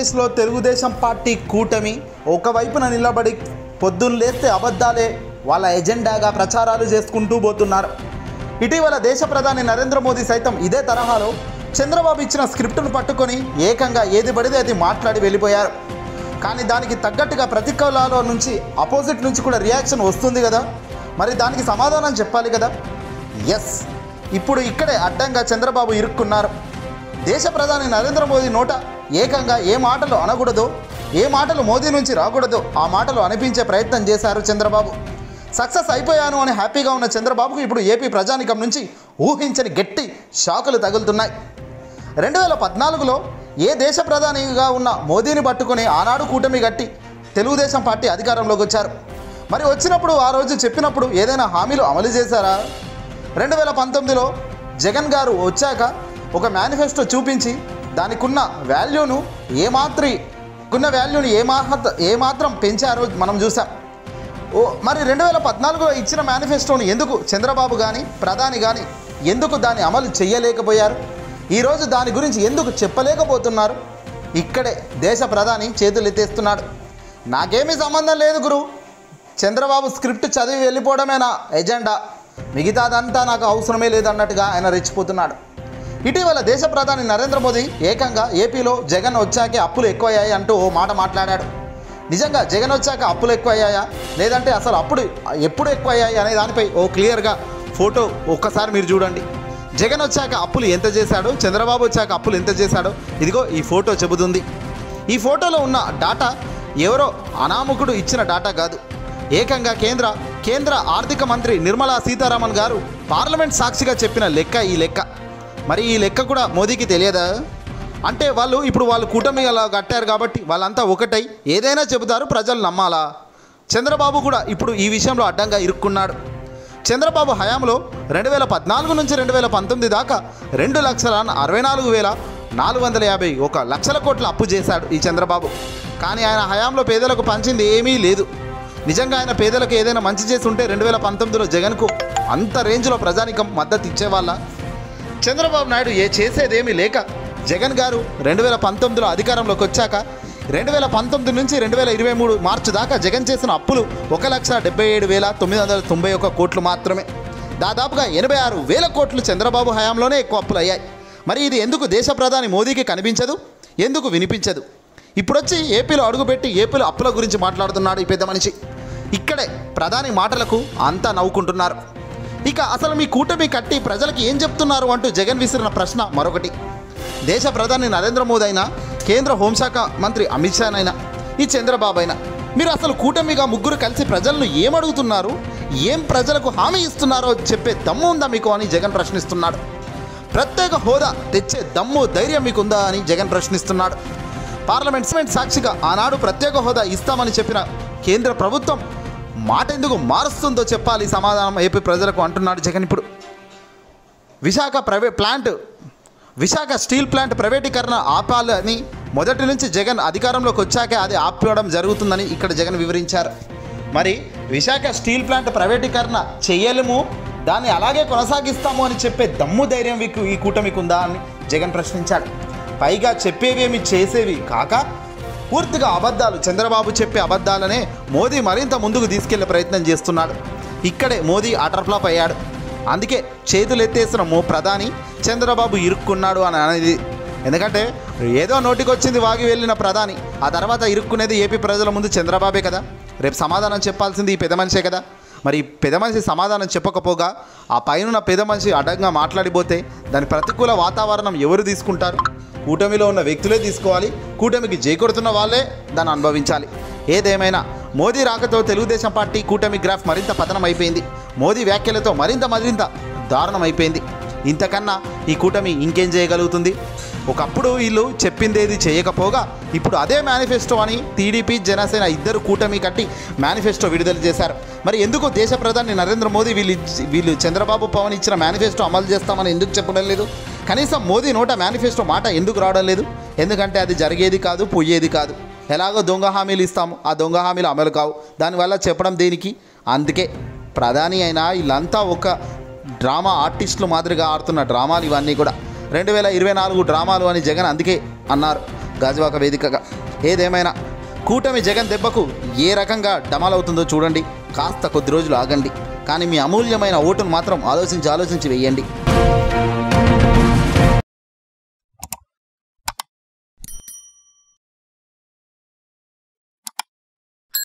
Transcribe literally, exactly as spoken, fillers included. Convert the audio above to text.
ఆంధ్రప్రదేశ్లో తెలుగుదేశం పార్టీ కూటమి ఒకవైపున నిలబడి పొద్దున్న లేస్తే అబద్ధాలే వాళ్ళ ఎజెండాగా ప్రచారాలు చేసుకుంటూ పోతున్నారు. ఇటీవల దేశ ప్రధాని నరేంద్ర మోదీ సైతం ఇదే తరహాలో చంద్రబాబు ఇచ్చిన స్క్రిప్టును పట్టుకొని ఏకంగా ఏది పడితే అది మాట్లాడి వెళ్ళిపోయారు. కానీ దానికి తగ్గట్టుగా ప్రతికూలాల నుంచి అపోజిట్ నుంచి కూడా రియాక్షన్ వస్తుంది కదా, మరి దానికి సమాధానం చెప్పాలి కదా. ఎస్, ఇప్పుడు ఇక్కడే అడ్డంగా చంద్రబాబు ఇరుక్కున్నారు. దేశ ప్రధాని నరేంద్ర మోదీ నోట ఏకంగా ఏ మాటలు అనకూడదో, ఏ మాటలు మోదీ నుంచి రాకూడదో ఆ మాటలు అనిపించే ప్రయత్నం చేశారు చంద్రబాబు. సక్సెస్ అయిపోయాను అని హ్యాపీగా ఉన్న చంద్రబాబుకు ఇప్పుడు ఏపీ ప్రజానికం నుంచి ఊహించని గట్టి షాకులు తగులుతున్నాయి. రెండు వేల పద్నాలుగులో ఏ దేశ ప్రధానిగా ఉన్న మోదీని పట్టుకుని ఆనాడు కూటమి గట్టి తెలుగుదేశం పార్టీ అధికారంలోకి వచ్చారు. మరి వచ్చినప్పుడు ఆ రోజు చెప్పినప్పుడు ఏదైనా హామీలు అమలు చేశారా? రెండు వేల పంతొమ్మిదిలో జగన్ గారు వచ్చాక ఒక మేనిఫెస్టో చూపించి దానికున్న వాల్యూను ఏమాత్రం ఉన్న వాల్యూని ఏమాత్ర ఏమాత్రం పెంచారో మనం చూసాం. ఓ మరి రెండు వేల పద్నాలుగులో ఇచ్చిన మేనిఫెస్టోను ఎందుకు చంద్రబాబు కానీ ప్రధాని కానీ ఎందుకు దాన్ని అమలు చేయలేకపోయారు? ఈరోజు దాని గురించి ఎందుకు చెప్పలేకపోతున్నారు? ఇక్కడే దేశ ప్రధాని చేతులు ఎత్తేస్తున్నాడు. నాకేమీ సంబంధం లేదు గురు, చంద్రబాబు స్క్రిప్ట్ చదివి వెళ్ళిపోవడమే నా ఎజెండా, మిగతాదంతా నాకు అవసరమే లేదన్నట్టుగా ఆయన రెచ్చిపోతున్నాడు. ఇటీవల దేశ ప్రధాని నరేంద్ర మోదీ ఏకంగా ఏపీలో జగన్ వచ్చాకే అప్పులు ఎక్కువయ్యాయి అంటూ ఓ మాట మాట్లాడాడు. నిజంగా జగన్ వచ్చాక అప్పులు ఎక్కువయ్యాయా లేదంటే అసలు అప్పుడు ఎప్పుడు ఎక్కువయ్యాయి అనే దానిపై ఓ క్లియర్గా ఫోటో ఒక్కసారి మీరు చూడండి. జగన్ వచ్చాక అప్పులు ఎంత చేశాడు, చంద్రబాబు వచ్చాక అప్పులు ఎంత చేశాడో ఇదిగో ఈ ఫోటో చెబుతుంది. ఈ ఫోటోలో ఉన్న డాటా ఎవరో అనామకుడు ఇచ్చిన డాటా కాదు, ఏకంగా కేంద్ర కేంద్ర ఆర్థిక మంత్రి నిర్మలా సీతారామన్ గారు పార్లమెంట్ సాక్షిగా చెప్పిన లెక్క ఈ లెక్క. మరి ఈ లెక్క కూడా మోదీకి తెలియదా? అంటే వాళ్ళు ఇప్పుడు వాళ్ళు కూటమి అలా కట్టారు కాబట్టి వాళ్ళంతా ఒకటై ఏదైనా చెబుతారు, ప్రజలు నమ్మాలా? చంద్రబాబు కూడా ఇప్పుడు ఈ విషయంలో అడ్డంగా ఇరుక్కున్నాడు. చంద్రబాబు హయాంలో రెండు వేల పద్నాలుగు నుంచి రెండు వేల పంతొమ్మిది దాకా రెండు లక్షల అరవై నాలుగు వేల నాలుగు వందల యాభై ఒక లక్షల కోట్ల అప్పు చేశాడు ఈ చంద్రబాబు. కానీ ఆయన హయాంలో పేదలకు పంచింది ఏమీ లేదు. నిజంగా ఆయన పేదలకు ఏదైనా మంచి చేసి ఉంటే రెండు వేల పంతొమ్మిదిలో జగన్కు అంత రేంజ్లో ప్రజానికం మద్దతు ఇచ్చేవాళ్ళ? చంద్రబాబు నాయుడు ఏ చేసేదేమీ లేక జగన్ గారు రెండు వేల పంతొమ్మిదిలో అధికారంలోకి వచ్చాక రెండు వేల పంతొమ్మిది నుంచి రెండు వేల ఇరవై మూడు మార్చి దాకా జగన్ చేసిన అప్పులు ఒక లక్ష డెబ్బై ఏడు వేల తొమ్మిది వందల తొంభై ఒక్క కోట్లు మాత్రమే. దాదాపుగా ఎనభై ఆరు వేల కోట్లు చంద్రబాబు హయాంలోనే ఎక్కువ అప్పులు అయ్యాయి. మరి ఇది ఎందుకు దేశ ప్రధాని మోదీకి కనిపించదు, ఎందుకు వినిపించదు? ఇప్పుడొచ్చి ఏపీలో అడుగుపెట్టి ఏపీలో అప్పుల గురించి మాట్లాడుతున్నాడు ఈ పెద్ద మనిషి. ఇక్కడే ప్రధాని మాటలకు అంతా నవ్వుకుంటున్నారు. ఇక అసలు మీ కూటమి కట్టి ప్రజలకు ఏం చెప్తున్నారు అంటూ జగన్ విసిరిన ప్రశ్న మరొకటి. దేశ ప్రధాని నరేంద్ర మోదీ అయినా, కేంద్ర హోంశాఖ మంత్రి అమిత్ షా అయినా, ఈ చంద్రబాబు అయినా మీరు అసలు కూటమిగా ముగ్గురు కలిసి ప్రజలను ఏమడుగుతున్నారు, ఏం ప్రజలకు హామీ ఇస్తున్నారో చెప్పే దమ్ము ఉందా మీకు అని జగన్ ప్రశ్నిస్తున్నాడు. ప్రత్యేక హోదా తెచ్చే దమ్ము ధైర్యం మీకుందా అని జగన్ ప్రశ్నిస్తున్నాడు. పార్లమెంట్ సాక్షిగా ఆనాడు ప్రత్యేక హోదా ఇస్తామని చెప్పిన కేంద్ర ప్రభుత్వం మాట ఎందుకు మారుస్తుందో చెప్పాలి సమాధానం ఏపీ ప్రజలకు అంటున్నాడు జగన్. ఇప్పుడు Visakha private plant Visakha steel plant ప్రైవేటీకరణ ఆపాలని మొదటి నుంచి జగన్ అధికారంలోకి వచ్చాకే అది ఆపడం జరుగుతుందని ఇక్కడ జగన్ వివరించారు. మరి విశాఖ స్టీల్ ప్లాంట్ ప్రైవేటీకరణ చేయలేము, దాన్ని అలాగే కొనసాగిస్తాము అని చెప్పే దమ్ము ధైర్యం మీకు ఈ కూటమికి ఉందా అని జగన్ ప్రశ్నించాడు. పైగా చెప్పేవేమి చేసేవి కాక పూర్తిగా అబద్ధాలు, చంద్రబాబు చెప్పే అబద్ధాలనే మోదీ మరింత ముందుకు తీసుకెళ్లే ప్రయత్నం చేస్తున్నాడు. ఇక్కడే మోదీ అటర్ ఫ్లాప్ అయ్యాడు. అందుకే చేతులు ఎత్తేసిన మో ప్రధాని చంద్రబాబు ఇరుక్కున్నాడు అని అనేది. ఎందుకంటే ఏదో నోటికొచ్చింది వాగి వెళ్ళిన ప్రధాని ఆ తర్వాత ఇరుక్కునేది ఏపీ ప్రజల ముందు చంద్రబాబే కదా. రేపు సమాధానం చెప్పాల్సింది ఈ పెద్ద మనిషే కదా. మరి పెద్ద మనిషి సమాధానం చెప్పకపోగా ఆ పైన పెద్ద మనిషి అడ్డంగా మాట్లాడిపోతే దాని ప్రతికూల వాతావరణం ఎవరు తీసుకుంటారు? కూటమిలో ఉన్న వ్యక్తులే తీసుకోవాలి. కూటమికి జైకొడుతున్న వాళ్ళే దాన్ని అనుభవించాలి. ఏదేమైనా మోదీ రాకతో తెలుగుదేశం పార్టీ కూటమి గ్రాఫ్ మరింత పతనం అయిపోయింది. మోదీ వ్యాఖ్యలతో మరింత మరింత దారుణం అయిపోయింది. ఇంతకన్నా ఈ కూటమి ఇంకేం చేయగలుగుతుంది? ఒకప్పుడు వీళ్ళు చెప్పిందేది చేయకపోగా ఇప్పుడు అదే మేనిఫెస్టో అని టీడీపీ జనసేన ఇద్దరు కూటమి కట్టి మేనిఫెస్టో విడుదల చేశారు. మరి ఎందుకు దేశ ప్రధాని నరేంద్ర మోదీ వీళ్ళు వీళ్ళు చంద్రబాబు పవన్ ఇచ్చిన మేనిఫెస్టో అమలు చేస్తామని ఎందుకు చెప్పడం లేదు? కనీసం మోదీ నోట మేనిఫెస్టో మాట ఎందుకు రావడం లేదు? ఎందుకంటే అది జరిగేది కాదు, పోయేది కాదు. ఎలాగో దొంగ హామీలు ఇస్తాము, ఆ దొంగ హామీలు అమలు కావు, దానివల్ల చెప్పడం దేనికి? అందుకే ప్రధాని అయినా వీళ్ళంతా ఒక డ్రామా ఆర్టిస్టులు మాదిరిగా ఆడుతున్న డ్రామాలు ఇవన్నీ కూడా. రెండు వేల ఇరవై నాలుగు డ్రామాలు అని జగన్ అందుకే అన్నారు. గాజువాక వేదికగా. ఏదేమైనా కూటమి జగన్ దెబ్బకు ఏ రకంగా డమాలవుతుందో చూడండి. కాస్త కొద్ది రోజులు ఆగండి, కానీ మీ అమూల్యమైన ఓటును మాత్రం ఆలోచించి ఆలోచించి వేయండి.